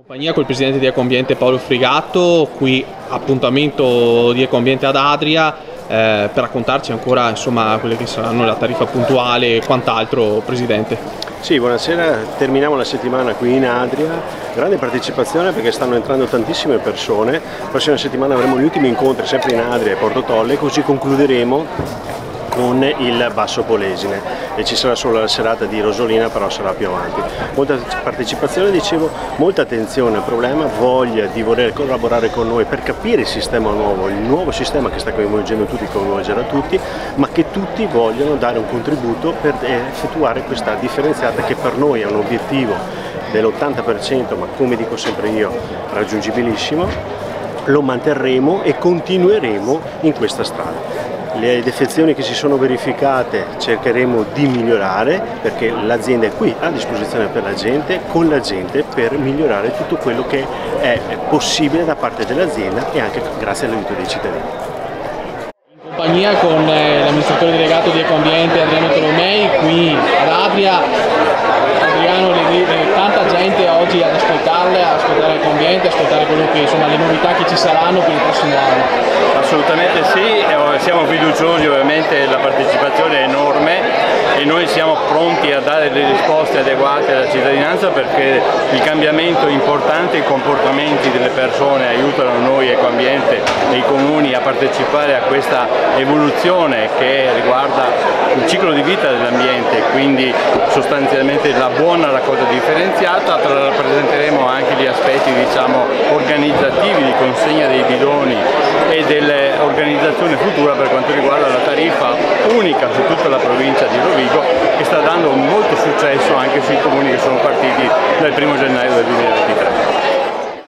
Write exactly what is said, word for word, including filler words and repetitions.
Compagnia col presidente di Ecombiente Paolo Frigato, qui appuntamento di Ecombiente ad Adria eh, per raccontarci ancora insomma quelle che saranno la tariffa puntuale e quant'altro, presidente. Sì, buonasera, terminiamo la settimana qui in Adria, grande partecipazione perché stanno entrando tantissime persone, la prossima settimana avremo gli ultimi incontri sempre in Adria e Porto Tolle, così concluderemo con il Basso Polesine e ci sarà solo la serata di Rosolina, però sarà più avanti. Molta partecipazione, dicevo, molta attenzione al problema, voglia di voler collaborare con noi per capire il sistema nuovo, il nuovo sistema che sta coinvolgendo tutti, coinvolgerà tutti, ma che tutti vogliono dare un contributo per effettuare questa differenziata che per noi è un obiettivo dell'ottanta per cento, ma come dico sempre io, raggiungibilissimo. Lo manterremo e continueremo in questa strada. Le defezioni che si sono verificate cercheremo di migliorare perché l'azienda è qui a disposizione per la gente, con la gente, per migliorare tutto quello che è possibile da parte dell'azienda e anche grazie all'aiuto dei cittadini. In compagnia con eh, l'amministratore delegato di Ecombiente Adriano Tolomei qui ad Adria. Adriano, le, le, tanta gente oggi ad ascoltarle, ad ascoltare Ecombiente, ascoltare quello che, insomma, le novità che ci saranno per il prossimo anno. Assolutamente sì, siamo fiduciosi, ovviamente la partecipazione è enorme e noi siamo pronti a dare le risposte adeguate alla cittadinanza perché il cambiamento è importante, i comportamenti delle persone aiutano noi Ecombiente e i comuni a partecipare a questa evoluzione che riguarda il ciclo di vita dell'ambiente, quindi sostanzialmente la buona raccolta differenziata. Rappresenteremo anche gli aspetti, diciamo, organizzativi di consegna dei bidoni e dell'organizzazione futura per quanto riguarda la tariffa unica su tutta la provincia di Rovigo, che sta dando molto successo anche sui comuni che sono partiti dal primo gennaio del duemilaventitré.